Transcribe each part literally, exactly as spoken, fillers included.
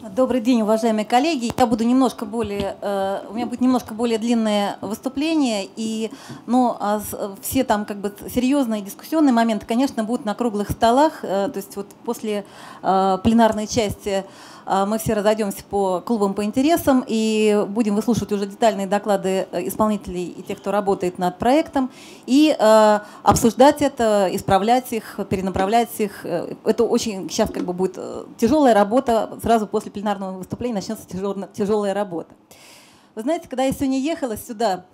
Добрый день, уважаемые коллеги. Я буду немножко более, э, у меня будет немножко более длинное выступление, и, ну, а с, все там как бы серьезные дискуссионные моменты, конечно, будут на круглых столах. Э, то есть вот после э, пленарной части э, мы все разойдемся по клубам по интересам и будем выслушивать уже детальные доклады исполнителей и тех, кто работает над проектом, и э, обсуждать это, исправлять их, перенаправлять их. Это очень сейчас как бы будет тяжелая работа сразу после пленарного выступления начнется тяжелая, тяжелая работа. Вы знаете, когда я сегодня ехала сюда,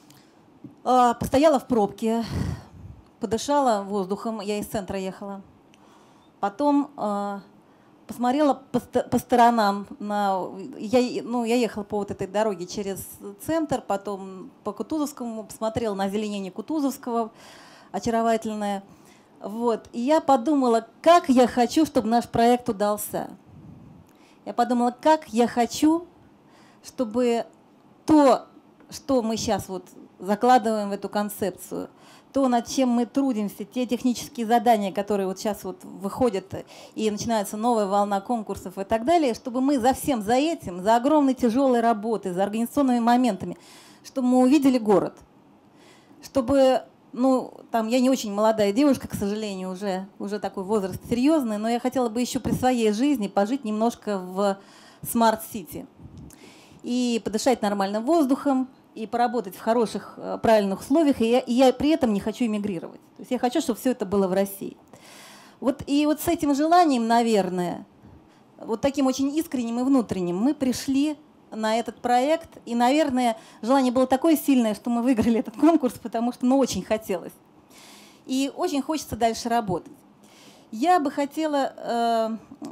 постояла в пробке, подышала воздухом, я из центра ехала, потом посмотрела по, по сторонам, на, я, ну, я ехала по вот этой дороге через центр, потом по Кутузовскому, посмотрела на озеленение Кутузовского, очаровательное. Вот. И я подумала, как я хочу, чтобы наш проект удался. Я подумала, как я хочу, чтобы то, что мы сейчас вот закладываем в эту концепцию, то, над чем мы трудимся, те технические задания, которые вот сейчас вот выходят, и начинается новая волна конкурсов и так далее, чтобы мы за всем за этим, за огромной тяжелой работой, за организационными моментами, чтобы мы увидели город, чтобы... Ну, там я не очень молодая девушка, к сожалению, уже, уже такой возраст серьезный, но я хотела бы еще при своей жизни пожить немножко в смарт-сити и подышать нормальным воздухом, и поработать в хороших, правильных условиях, и я, и я при этом не хочу эмигрировать. То есть я хочу, чтобы все это было в России. Вот, и вот с этим желанием, наверное, вот таким очень искренним и внутренним, мы пришли на этот проект. И, наверное, желание было такое сильное, что мы выиграли этот конкурс, потому что ну, очень хотелось. И очень хочется дальше работать. Я бы хотела, э,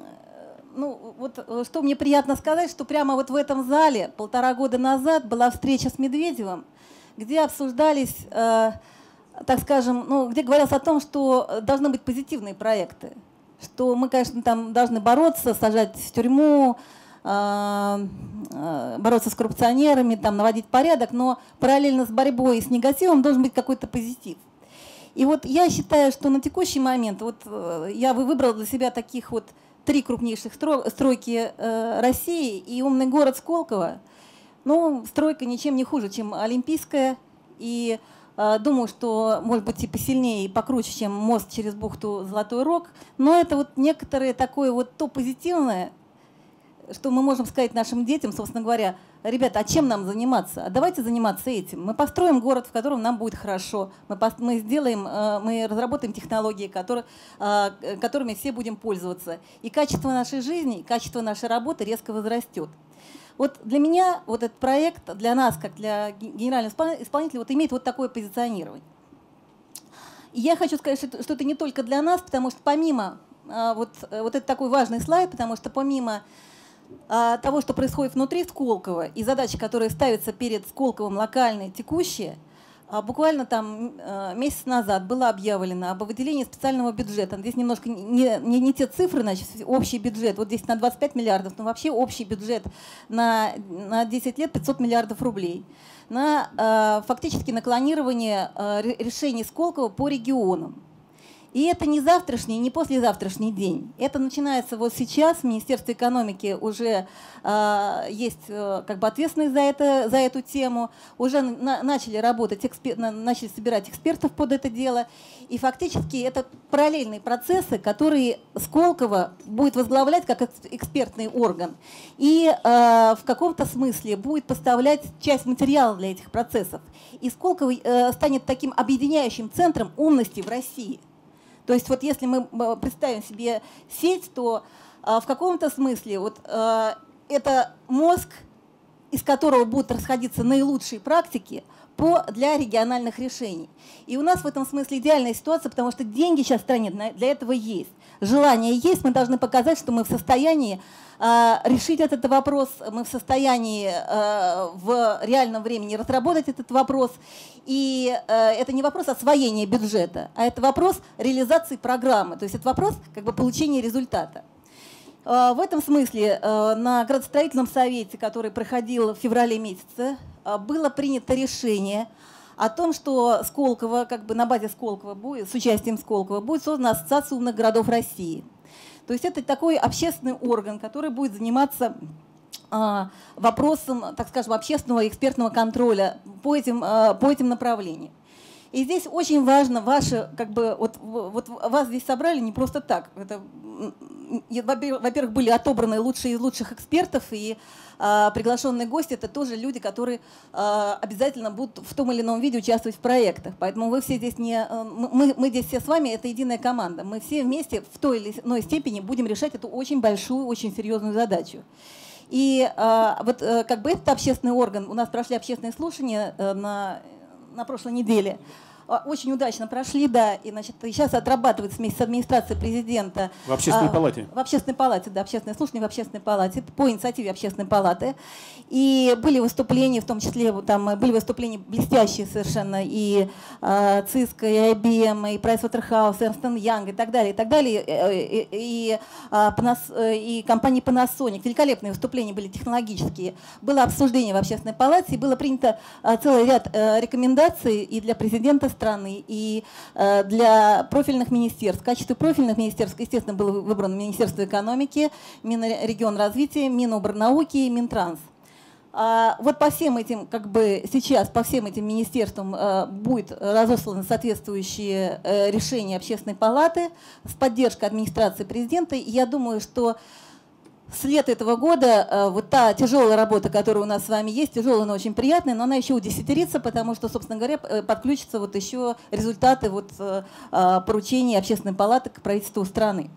ну, вот что мне приятно сказать, что прямо вот в этом зале полтора года назад была встреча с Медведевым, где обсуждались, э, так скажем, ну, где говорилось о том, что должны быть позитивные проекты, что мы, конечно, там должны бороться, сажать в тюрьму, бороться с коррупционерами, там, наводить порядок, но параллельно с борьбой с негативом должен быть какой-то позитив. И вот я считаю, что на текущий момент вот я выбрала для себя таких вот три крупнейших стройки России, и умный город Сколково, ну, стройка ничем не хуже, чем Олимпийская, и думаю, что может быть и посильнее, и покруче, чем мост через бухту Золотой Рог, но это вот некоторое такое вот то позитивное, что мы можем сказать нашим детям, собственно говоря, ребята, а чем нам заниматься? А давайте заниматься этим. Мы построим город, в котором нам будет хорошо. Мы, мы сделаем, мы разработаем технологии, которые, которыми все будем пользоваться. И качество нашей жизни, и качество нашей работы резко возрастет. Вот для меня вот этот проект, для нас, как для генерального исполнителя, вот имеет вот такое позиционирование. И я хочу сказать, что, что это не только для нас, потому что помимо, вот, вот это такой важный слайд, потому что помимо того, что происходит внутри Сколково, и задачи, которые ставятся перед Сколковым локальные, текущие, буквально там месяц назад было объявлено об выделении специального бюджета. Здесь немножко не, не, не те цифры, значит, общий бюджет, вот здесь на двадцать пять миллиардов, но вообще общий бюджет на, на десять лет пятьсот миллиардов рублей. На фактически на клонирование решений Сколково по регионам. И это не завтрашний, не послезавтрашний день. Это начинается вот сейчас. В Министерстве экономики уже э, есть э, как бы ответственность за, это, за эту тему. Уже на, начали работать, экспер, на, начали собирать экспертов под это дело. И фактически это параллельные процессы, которые Сколково будет возглавлять как экспертный орган. И э, в каком-то смысле будет поставлять часть материала для этих процессов. И Сколково э, станет таким объединяющим центром умности в России. То есть вот если мы представим себе сеть, то а, в каком-то смысле вот, а, это мозг, из которого будут расходиться наилучшие практики по, для региональных решений. И у нас в этом смысле идеальная ситуация, потому что деньги сейчас в стране для этого есть. Желание есть, мы должны показать, что мы в состоянии а, решить этот вопрос, мы в состоянии а, в реальном времени разработать этот вопрос. И а, это не вопрос освоения бюджета, а это вопрос реализации программы, то есть это вопрос как бы получения результата. А, в этом смысле а, на градостроительном совете, который проходил в феврале месяце, а, было принято решение о том, что Сколково, как бы на базе Сколково, будет, с участием Сколково, будет создана Ассоциация умных городов России. То есть это такой общественный орган, который будет заниматься вопросом, так скажем, общественного и экспертного контроля по этим, по этим направлениям. И здесь очень важно ваше, как бы, вот, вот вас здесь собрали не просто так. Это, во-первых, были отобраны лучшие из лучших экспертов, и а, приглашенные гости — это тоже люди, которые а, обязательно будут в том или ином виде участвовать в проектах. Поэтому вы все здесь не, мы, мы здесь все с вами — это единая команда. Мы все вместе в той или иной степени будем решать эту очень большую, очень серьезную задачу. И а, вот как бы этот общественный орган, у нас прошли общественные слушания на на прошлой неделе, очень удачно прошли, да, и, значит, сейчас отрабатывается вместе с администрацией президента. В общественной палате? В общественной палате, да, общественное слушание в общественной палате, по инициативе общественной палаты. И были выступления, в том числе, там были выступления блестящие совершенно, и э, Cisco, и ай би эм, и Pricewaterhouse, и Ernst энд Young, и так далее, и так далее, и, и, и, и компании Panasonic. Великолепные выступления были технологические. Было обсуждение в общественной палате, и было принято целый ряд рекомендаций и для президента страны, и э, для профильных министерств. В качестве профильных министерств, естественно, было выбрано Министерство экономики, Минрегионразвития, Минобрнауки и Минтранс. А вот по всем этим, как бы сейчас, по всем этим министерствам э, будет разосланы соответствующие э, решения Общественной палаты с поддержкой администрации президента. И я думаю, что с лета этого года вот та тяжелая работа, которая у нас с вами есть, тяжелая, но очень приятная, но она еще удесятерится, потому что, собственно говоря, подключатся вот еще результаты вот поручений Общественной палаты к правительству страны.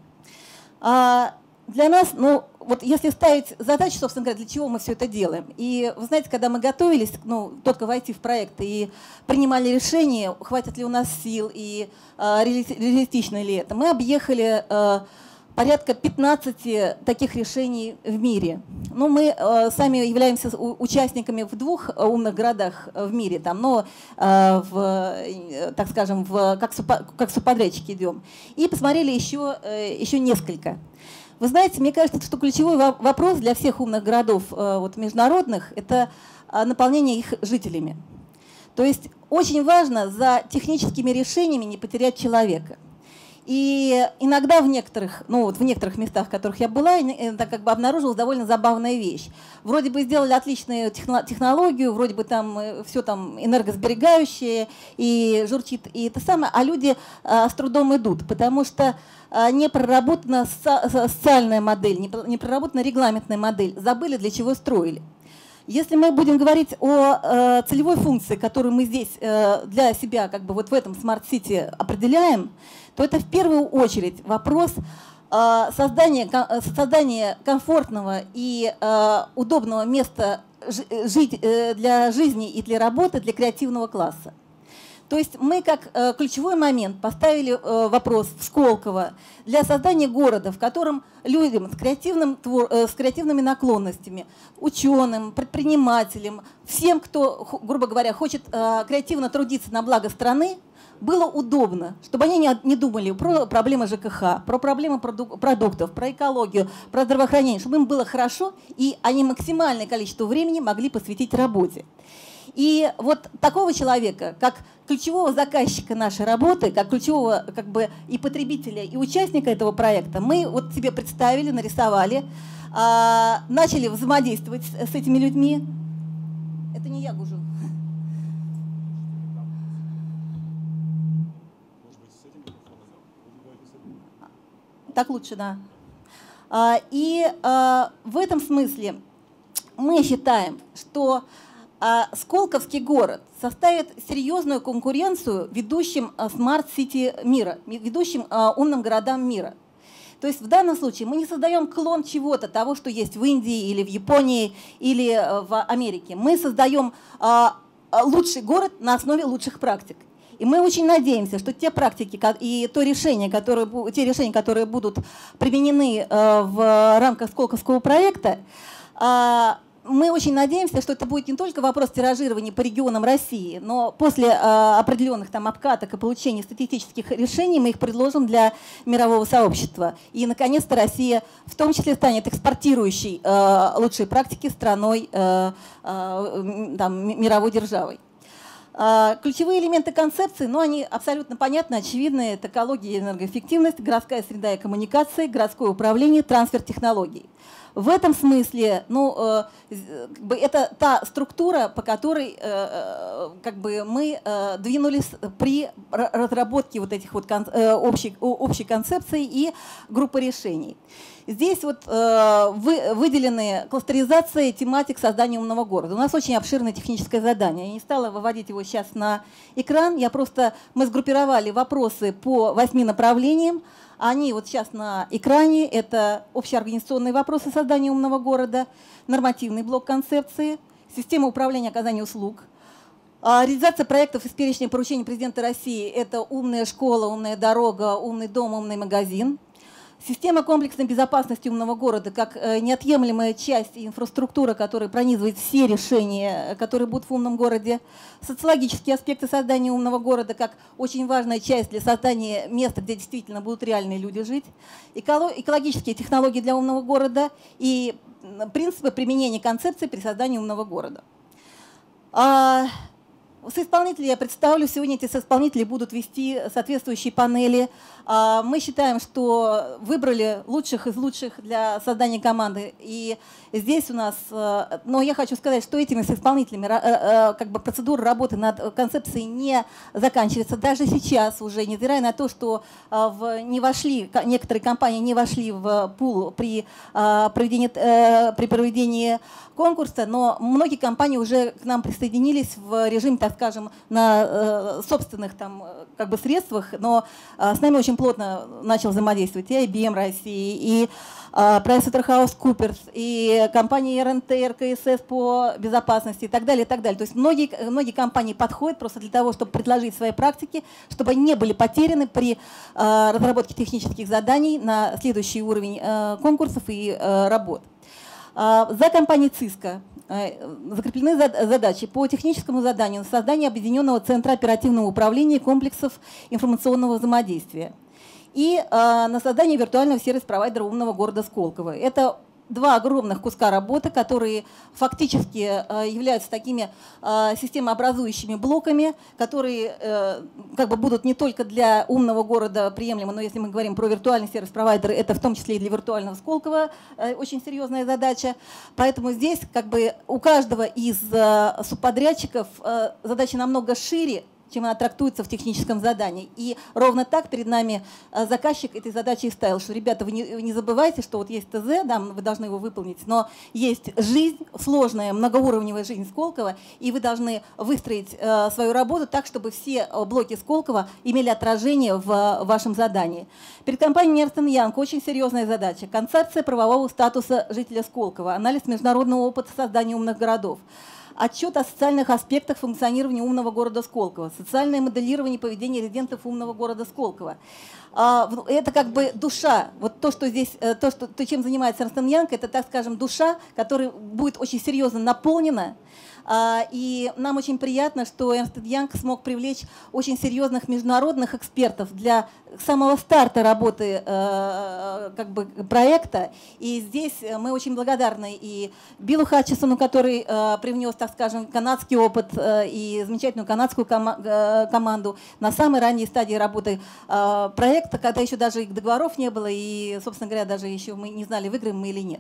А для нас, ну, вот если ставить задачу, собственно говоря, для чего мы все это делаем. И вы знаете, когда мы готовились, ну, только войти в проект и принимали решение, хватит ли у нас сил и реалистично ли это, мы объехали порядка пятнадцати таких решений в мире. Ну, мы э, сами являемся участниками в двух умных городах в мире, там, но, э, в, э, так скажем, в, как, супо, как субподрядчики идем. И посмотрели еще, э, еще несколько. Вы знаете, мне кажется, что ключевой вопрос для всех умных городов э, вот, международных — это наполнение их жителями. То есть очень важно за техническими решениями не потерять человека. И иногда в некоторых, ну вот в некоторых местах, в которых я была, это как бы обнаружилась довольно забавная вещь. Вроде бы сделали отличную технологию, вроде бы там все там энергосберегающее и журчит, и это самое, а люди а, с трудом идут, потому что а, не проработана со социальная модель, не, не проработана регламентная модель, забыли, для чего строили. Если мы будем говорить о э, целевой функции, которую мы здесь э, для себя как бы вот в этом смарт-сити определяем, то это в первую очередь вопрос э, создания, создания комфортного и э, удобного места жить, э, для жизни и для работы для креативного класса. То есть мы как э, ключевой момент поставили э, вопрос в Сколково для создания города, в котором людям с, креативным, э, с креативными наклонностями, ученым, предпринимателям, всем, кто, грубо говоря, хочет э, креативно трудиться на благо страны, было удобно, чтобы они не, не думали про проблемы ЖКХ, про проблемы продук продуктов, про экологию, про здравоохранение, чтобы им было хорошо, и они максимальное количество времени могли посвятить работе. И вот такого человека, как ключевого заказчика нашей работы, как ключевого как бы и потребителя, и участника этого проекта, мы вот себе представили, нарисовали, а, начали взаимодействовать с, с этими людьми. Это не я гужу. Так лучше, да. А, и а, в этом смысле мы считаем, что а, Сколковский город составит серьезную конкуренцию ведущим смарт-сити мира, ведущим а, умным городам мира. То есть в данном случае мы не создаем клон чего-то, того, что есть в Индии или в Японии или в Америке. Мы создаем а, лучший город на основе лучших практик. И мы очень надеемся, что те практики и то решение, которые, те решения, которые будут применены в рамках Сколковского проекта, мы очень надеемся, что это будет не только вопрос тиражирования по регионам России, но после определенных там обкаток и получения статистических решений мы их предложим для мирового сообщества. И, наконец-то, Россия в том числе станет экспортирующей лучшие практики страной, там, мировой державой. Ключевые элементы концепции, ну, они абсолютно понятны, очевидны. Это экология и энергоэффективность, городская среда и коммуникации, городское управление, трансфер технологий. В этом смысле, ну, э, как бы это та структура, по которой э, как бы мы э, двинулись при разработке вот этих вот кон, э, общей, общей концепции и группы решений. Здесь вот э, вы, выделены кластеризация тематик создания умного города. У нас очень обширное техническое задание. Я не стала выводить его сейчас на экран. Я просто, мы сгруппировали вопросы по восьми направлениям. Они вот сейчас на экране. Это общеорганизационные вопросы создания умного города, нормативный блок концепции, система управления оказания услуг, реализация проектов из перечня поручений президента России. Это умная школа, умная дорога, умный дом, умный магазин. Система комплексной безопасности умного города как неотъемлемая часть инфраструктуры, которая пронизывает все решения, которые будут в умном городе. Социологические аспекты создания умного города как очень важная часть для создания места, где действительно будут реальные люди жить. Экологические технологии для умного города и принципы применения концепции при создании умного города. Соисполнители я представлю. Сегодня эти соисполнители будут вести соответствующие панели. Мы считаем, что выбрали лучших из лучших для создания команды. И здесь у нас, но я хочу сказать, что этими соисполнителями как бы процедура работы над концепцией не заканчивается. Даже сейчас уже, невзирая на то, что в, не вошли, некоторые компании не вошли в пул при проведении, при проведении конкурса, но многие компании уже к нам присоединились в режиме, так скажем, на собственных там, как бы средствах, но с нами очень плотно начал взаимодействовать и ай би эм России, и PricewaterhouseCoopers, и компании эр эн тэ, эр ка эс эс по безопасности и так далее, и так далее. То есть многие, многие компании подходят просто для того, чтобы предложить свои практики, чтобы они не были потеряны при разработке технических заданий на следующий уровень конкурсов и работ. За компанией ЦИСКО закреплены задачи по техническому заданию на создание объединенного центра оперативного управления комплексов информационного взаимодействия и на создание виртуального сервис-провайдера умного города Сколково. Это два огромных куска работы, которые фактически являются такими системообразующими блоками, которые как бы будут не только для умного города приемлемы, но если мы говорим про виртуальный сервис-провайдер, это в том числе и для виртуального Сколково очень серьезная задача. Поэтому здесь как бы у каждого из субподрядчиков задача намного шире, чем она трактуется в техническом задании. И ровно так перед нами заказчик этой задачи и ставил, что, ребята, вы не, вы не забывайте, что вот есть тэ зэ, да, вы должны его выполнить, но есть жизнь, сложная, многоуровневая жизнь Сколково, и вы должны выстроить э, свою работу так, чтобы все блоки Сколково имели отражение в вашем задании. Перед компанией Ernst энд Young очень серьезная задача. Концепция правового статуса жителя Сколково, анализ международного опыта создания умных городов. Отчет о социальных аспектах функционирования умного города Сколково, социальное моделирование поведения резидентов умного города Сколково. Это как бы душа, вот то, что здесь, то, что, то чем занимается Ernst энд Young, это, так скажем, душа, которая будет очень серьезно наполнена. И нам очень приятно, что Ernst энд Young смог привлечь очень серьезных международных экспертов для самого старта работы как бы, проекта. И здесь мы очень благодарны и Биллу Хатчисону, который привнес, так скажем, канадский опыт и замечательную канадскую команду на самой ранней стадии работы проекта, когда еще даже договоров не было, и, собственно говоря, даже еще мы не знали, выиграем мы или нет.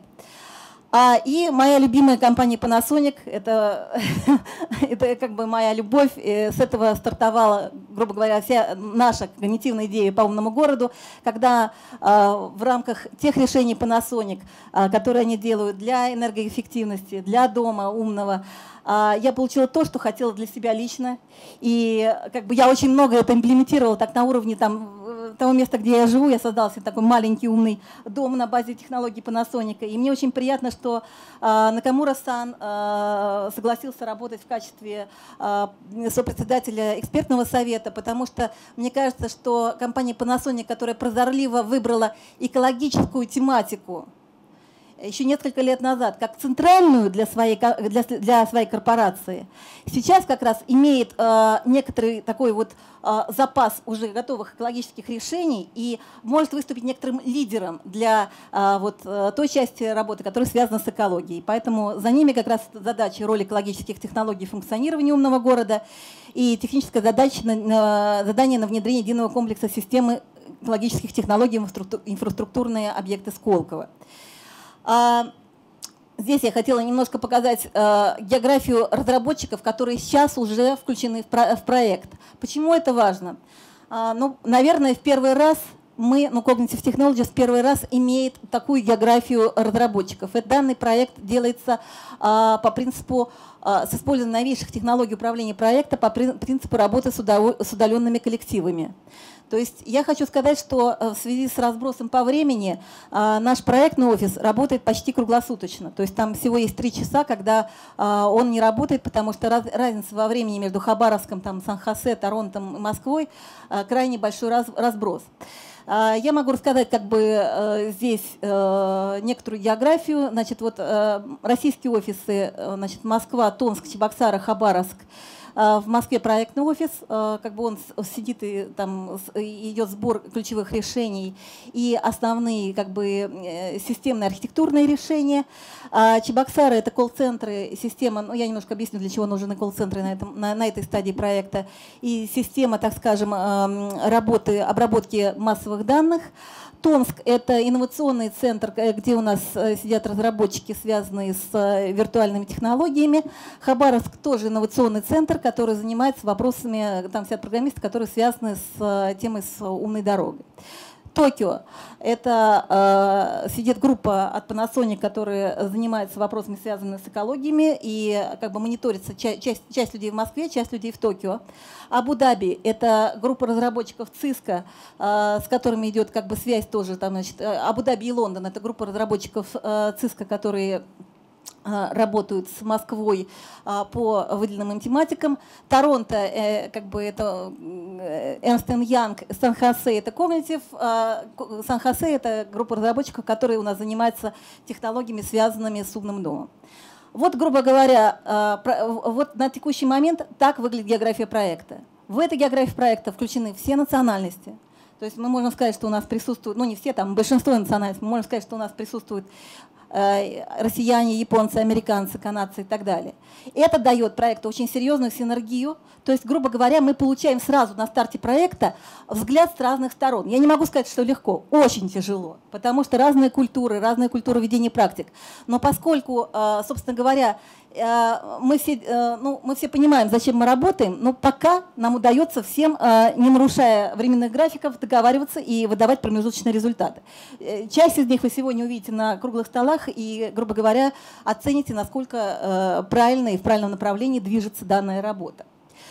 А, и моя любимая компания Panasonic, это, это как бы моя любовь, и с этого стартовала, грубо говоря, вся наша когнитивная идея по умному городу, когда а, в рамках тех решений Panasonic, а, которые они делают для энергоэффективности, для дома умного, а, я получила то, что хотела для себя лично, и как бы я очень много это имплементировала так на уровне там, того места, где я живу. Я создала себе такой маленький умный дом на базе технологий Panasonic. И мне очень приятно, что э, Накамура-сан э, согласился работать в качестве э, сопредседателя экспертного совета, потому что мне кажется, что компания Panasonic, которая прозорливо выбрала экологическую тематику, еще несколько лет назад как центральную для своей, для, для своей корпорации, сейчас как раз имеет э, некоторый такой вот э, запас уже готовых экологических решений и может выступить некоторым лидером для э, вот, э, той части работы, которая связана с экологией. Поэтому за ними как раз задача, роль экологических технологий функционирования умного города и техническая задача, на, задание на внедрение единого комплекса системы экологических технологий в инфраструктурные объекты Сколково. Здесь я хотела немножко показать э, географию разработчиков, которые сейчас уже включены в, про в проект. Почему это важно? А, ну, наверное, в первый раз мы, ну, Cognitive Technologies в первый раз имеет такую географию разработчиков. Этот данный проект делается а, по принципу, а, с использованием новейших технологий управления проекта, по принципу работы с, удов с удаленными коллективами. То есть я хочу сказать, что в связи с разбросом по времени наш проектный офис работает почти круглосуточно. То есть там всего есть три часа, когда он не работает, потому что разница во времени между Хабаровском, там, Сан-Хосе, Торонтом и Москвой крайне большой разброс. Я могу рассказать как бы здесь некоторую географию. Значит, вот российские офисы, значит, Москва, Томск, Чебоксары, Хабаровск. В Москве проектный офис, как бы он сидит и там идет сбор ключевых решений и основные как бы системные архитектурные решения. Чебоксары — это колл-центры, система, ну я немножко объясню, для чего нужны колл-центры на, этом, на, на этой стадии проекта, и система, так скажем, работы, обработки массовых данных. Томск — это инновационный центр, где у нас сидят разработчики, связанные с виртуальными технологиями. Хабаровск — тоже инновационный центр, который занимается вопросами, там сидят программисты, которые связаны с темой с умной дорогой. Токио — это э, сидит группа от Panasonic, которая занимается вопросами, связанными с экологиями, и как бы мониторится ча часть, часть людей в Москве, часть людей в Токио. Абу-Даби — это группа разработчиков Cisco, э, с которыми идет как бы связь тоже. Там, значит, Абу-Даби и Лондон — это группа разработчиков э, Cisco, которые работают с Москвой по выделенным им тематикам. Торонто, как бы это Ernst энд Young, Сан-Хосе — это Cognitive, Сан-Хосе — это группа разработчиков, которые у нас занимаются технологиями, связанными с умным домом. Вот, грубо говоря, вот на текущий момент так выглядит география проекта. В этой географии проекта включены все национальности. То есть мы можем сказать, что у нас присутствуют, ну не все, там большинство национальностей, мы можем сказать, что у нас присутствуют россияне, японцы, американцы, канадцы и так далее. Это дает проекту очень серьезную синергию. То есть, грубо говоря, мы получаем сразу на старте проекта взгляд с разных сторон. Я не могу сказать, что легко, очень тяжело, потому что разные культуры, разные культуры ведения практик. Но поскольку, собственно говоря, мы все, ну, мы все понимаем, зачем мы работаем, но пока нам удается всем, не нарушая временных графиков, договариваться и выдавать промежуточные результаты. Часть из них вы сегодня увидите на круглых столах и, грубо говоря, оцените, насколько правильно и в правильном направлении движется данная работа.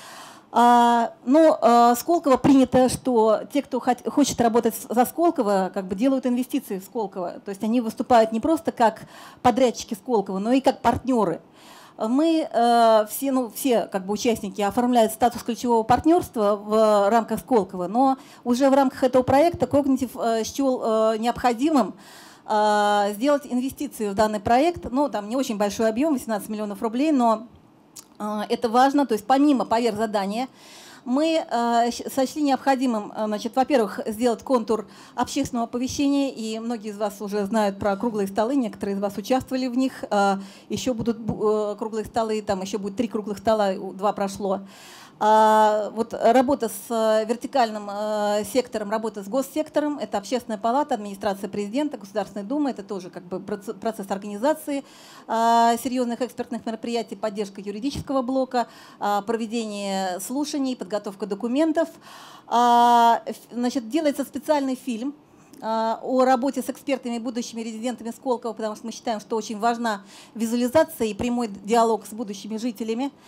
Но Сколково принято, что те, кто хочет работать за Сколково, как бы делают инвестиции в Сколково. То есть они выступают не просто как подрядчики Сколково, но и как партнеры. Мы э, все, ну, все как бы участники оформляют статус ключевого партнерства в рамках Сколково, но уже в рамках этого проекта Cognitive э, счел э, необходимым э, сделать инвестиции в данный проект. Ну, там не очень большой объем, восемнадцать миллионов рублей, но э, это важно. То есть помимо поверх задания мы э, сочли необходимым, значит, во-первых, сделать контур общественного оповещения, и многие из вас уже знают про круглые столы, некоторые из вас участвовали в них, э, еще будут э, круглые столы, там еще будет три круглых стола, два прошло. А, вот работа с вертикальным э, сектором, работа с госсектором, это Общественная палата, администрация президента, Государственная дума, это тоже как бы процесс организации э, серьезных экспертных мероприятий, поддержка юридического блока, э, проведение слушаний, подготовка документов. А, значит, делается специальный фильм о работе с экспертами и будущими резидентами Сколково, потому что мы считаем, что очень важна визуализация и прямой диалог с будущими жителями.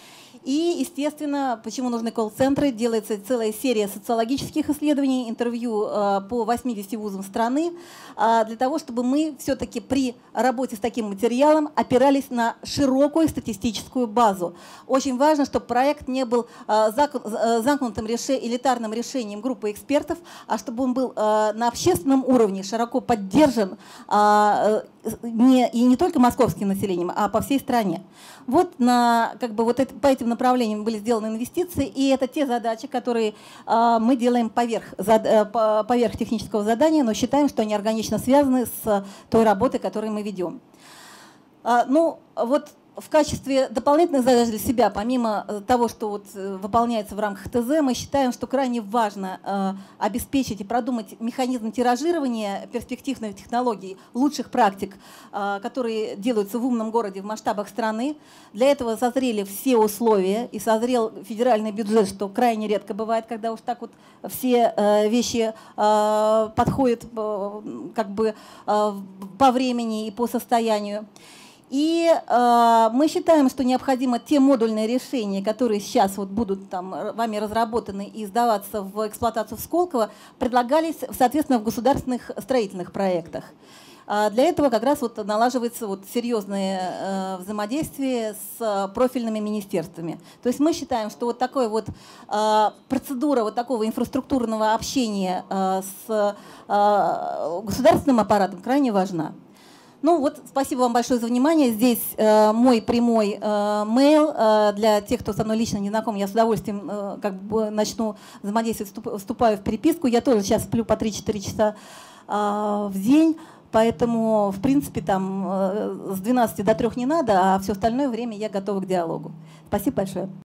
И, естественно, почему нужны колл-центры? Делается целая серия социологических исследований, интервью э, по восьмидесяти вузам страны, э, для того, чтобы мы все-таки при работе с таким материалом опирались на широкую статистическую базу. Очень важно, чтобы проект не был э, замкнутым реше, элитарным решением группы экспертов, а чтобы он был э, на общественном уровне широко поддержан э, не, и не только московским населением, а по всей стране. Вот, на, как бы вот это, по этим направлениям были сделаны инвестиции, и это те задачи, которые э, мы делаем поверх, зад, э, поверх технического задания, но считаем, что они органично связаны с той работой, которую мы ведем. Э, ну, вот в качестве дополнительных задач для себя, помимо того, что вот выполняется в рамках ТЗ, мы считаем, что крайне важно э, обеспечить и продумать механизм тиражирования перспективных технологий, лучших практик, э, которые делаются в умном городе в масштабах страны. Для этого созрели все условия и созрел федеральный бюджет, что крайне редко бывает, когда уж так вот все э, вещи э, подходят э, как бы э, по времени и по состоянию. И э, мы считаем, что необходимо те модульные решения, которые сейчас вот будут там вами разработаны и сдаваться в эксплуатацию в Сколково, предлагались, соответственно, в государственных строительных проектах. А для этого как раз вот налаживается вот серьезное э, взаимодействие с профильными министерствами. То есть мы считаем, что вот такая вот э, процедура вот такого инфраструктурного общения э, с э, государственным аппаратом крайне важна. Ну вот, спасибо вам большое за внимание. Здесь э, мой прямой э, мейл э, для тех, кто со мной лично не знаком. Я с удовольствием э, как бы начну взаимодействовать, вступ, вступаю в переписку. Я тоже сейчас сплю по три-четыре часа э, в день, поэтому, в принципе, там э, с двенадцати до трёх не надо, а все остальное время я готова к диалогу. Спасибо большое.